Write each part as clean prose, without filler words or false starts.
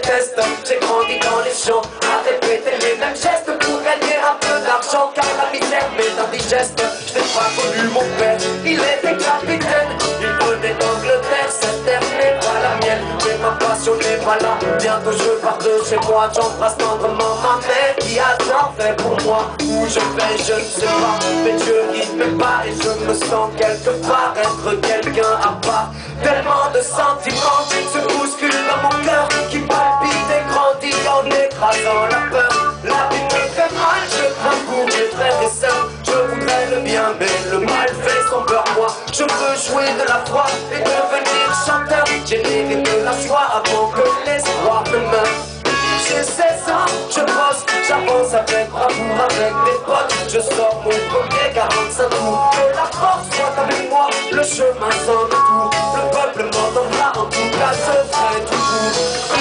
déteste. J'ai grandi dans les champs à répéter les mêmes gestes pour gagner un peu d'argent, car la misère m'est indigeste. Je n'ai pas connu mon père, il était capitaine. Il venait d'Angleterre, cette terre n'est pas la mienne, mais ma passion n'est pas là. Bientôt je pars de chez moi, j'embrasse tendrement ma mère qui a tant fait pour moi. Où je vais, je ne sais pas, mais Dieu guide mes pas et je me sens quelque part être quelqu'un à part. Tellement de sentiments se bousculent dans mon cœur qui palpite et grandit en écrasant la peur. La vie me fait mal, je crains pour mes frères et sœurs. Je voudrais le bien, mais le mal fait son beurre. Moi, je veux jouer de la foi et devenir chanteur. Générer de la joie avant que l'espoir ne meure. J'ai 16 ans, je bosse, j'avance avec bravoure, avec des potes. Je sors mon premier 45 tours. Que la force soit avec moi, le chemin sans détour. Le peuple m'entendra, en tout cas je ferai tout pour.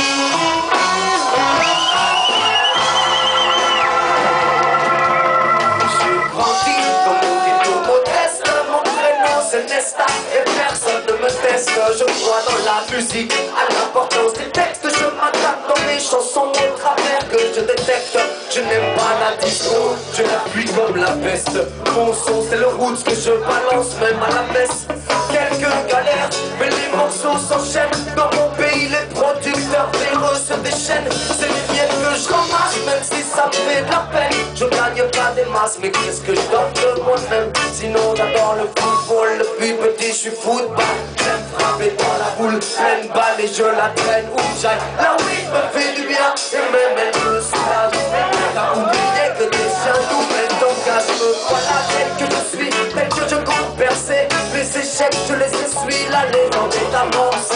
J'ai grandi dans mon ghetto modeste. Mon prénom c'est Nesta et personne ne me teste. Je crois dans la musique, à l'importance des textes. Je m'attaque dans mes chansons au travers que je détecte. Je n'aime pas la disco, je la fuis comme la peste. Mon son c'est le roots que je balance même à la messe. Quelques galères, mais les morceaux s'enchaînent. Dans mon pays les producteurs véreux se déchaînent. C'est les miettes que je ramasse même si ça me fait de la peine. Je gagne pas des masses mais qu'est-ce que je donne de moi-même. Sinon j'adore le football, depuis petit je suis football. J'aime frapper dans la boule, pleine balle et je la traîne où j'aille. La weed me fait du bien et même elle me soulage. T'as oublié que des chiens nous mettent en cage. Me voilà tel que je suis, tel que je compte percer. Les échecs je les essuie, la légende est amorcée.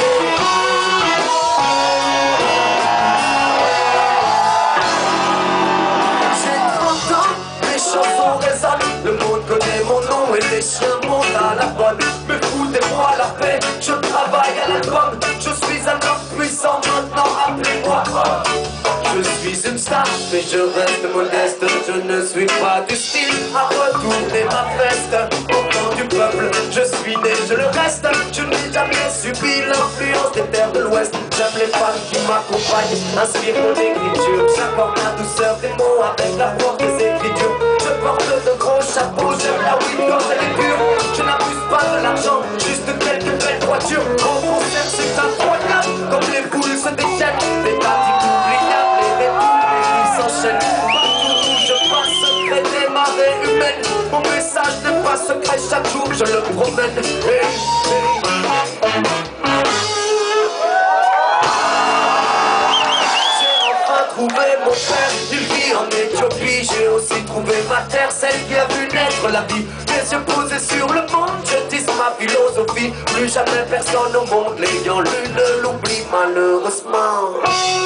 J'ai 30 ans, les chansons résonnent. Le monde connaît mon nom et les chiens montent à la bonne. Mais foutez-moi la paix, je travaille à l'album. Je suis un homme puissant maintenant, appelez-moi. Je suis une star, mais je reste modeste. Je ne suis pas du style à retourner ma veste. Au nom du peuple, je suis né, je le reste. Je n'ai jamais subi l'influence des terres de l'Ouest. J'aime les femmes qui m'accompagnent, inspire mon écriture. J'accorde la douceur des mots avec la force des écritures. Je porte de gros chapeaux, j'aime la weed quand elle est pure. Je n'abuse pas de l'argent, juste quelques belles voitures. En concert c'est incroyable, comme les boules se déchaînent. Des tactiques oubliables et des qui s'enchaînent. Partout où je passe, secret des marées humaines. Mon message n'est pas secret, chaque jour je le promène. J'ai enfin trouvé mon père, il vit en Éthiopie. J'ai aussi trouvé ma terre, celle qui a vu naître la vie. Les yeux posés sur le monde, je tisse ma philosophie. Plus jamais personne au monde l'ayant lu ne l'oublie malheureusement.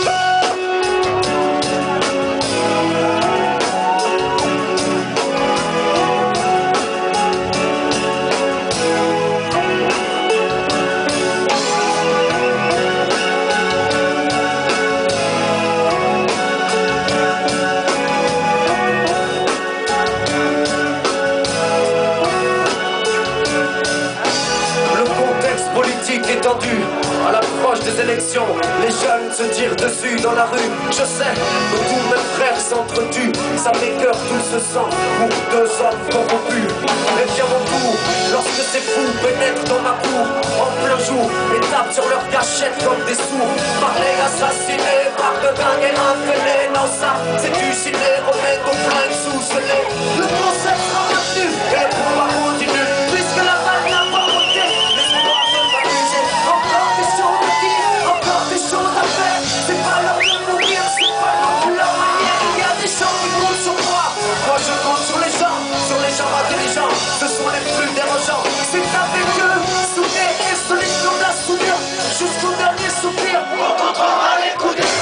À l'approche des élections, les jeunes se tirent dessus dans la rue. Je sais que tous mes frères s'entretuent. Ça m'écœure tout ce sang pour deux hommes corrompus. Les viens mon tour, lorsque ces fous pénètrent dans ma cour en plein jour et tapent sur leurs gâchettes comme des sourds. Parler, assassiner, par de dingue et infêlé. Non ça, c'est du ciné, remets ton flingue sous ce lait. Le concept sera maintenu et le pouvoir continue. Puisque la balle n'a pas monté, l'espoir ne va bouger. Encore des choses à dire, encore des choses à faire. C'est pas l'heure de mourir, c'est pas non plus leur manière. Il y a des gens qui comptent sur moi. Moi je compte sur les gens intelligents. Ce sont les plus dérangeants. C'est avec eux, soudés et solides comme la soudure. Jusqu'au dernier soupir, on t'entendra les coups de...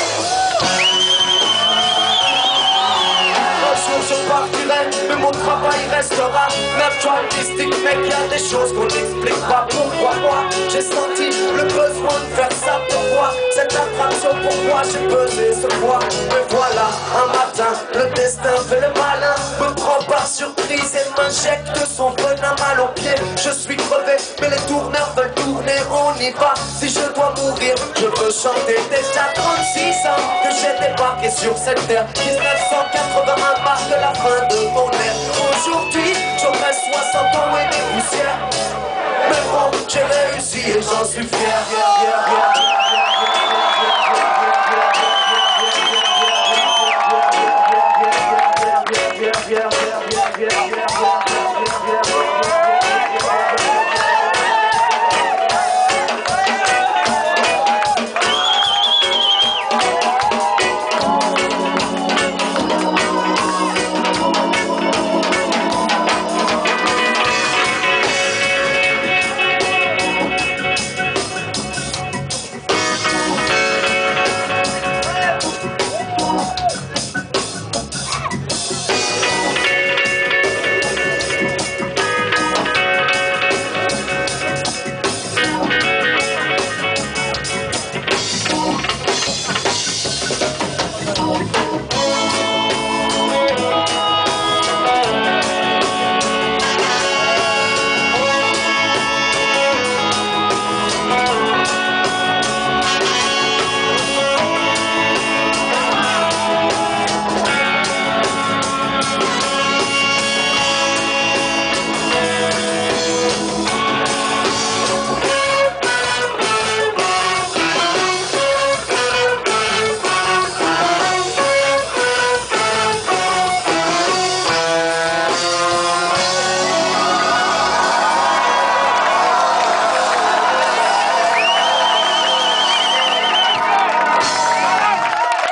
Un jour je partirai, mais mon travail restera. Même artistique, mec, y a des choses qu'on n'explique pas. Pourquoi moi, j'ai senti le besoin de faire ça. Pourquoi cette attraction, pourquoi j'ai pesé ce poids. Mais voilà, un matin, le destin fait le malin. Me prend par surprise, elle m'injecte son venin mal au pied. Je suis crevé, mais les tourneurs veulent tourner, on y va. Si je dois mourir, je veux chanter. Déjà 36 ans que j'ai débarqué sur cette terre. 1981 marque la fin de mon ère. Aujourd'hui, j'aurai 60 ans et des poussières. Mais bon, j'ai réussi et j'en suis fier.